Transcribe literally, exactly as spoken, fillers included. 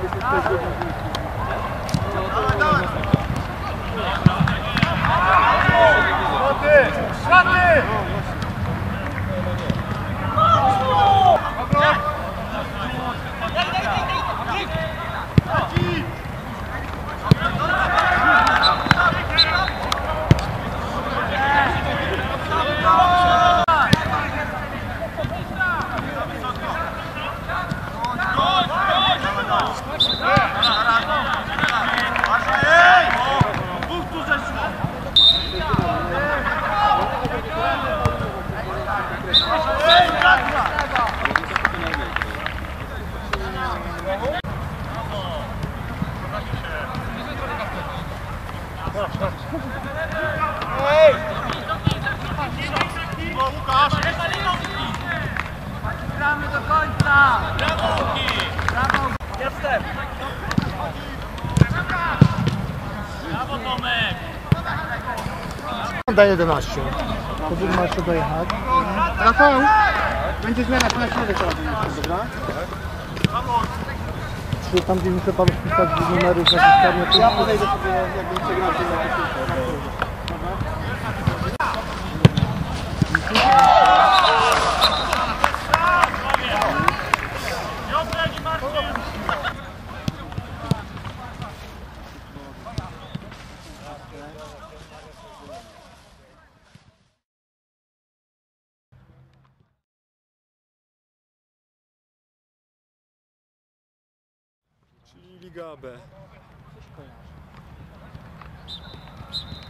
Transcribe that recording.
Gramy do końca! Brawo! Brawo! Jestem! Brawo Tomek! Da jedenaście. To drugi ma jeszcze dojechać. Rafał! Będzie zmiana na środek, dobra? Czy tam gdzie muszę panu wpisać numery z naciskami? To Ja podejdę sobie, jakbym przegrał się na Czyli Liga B.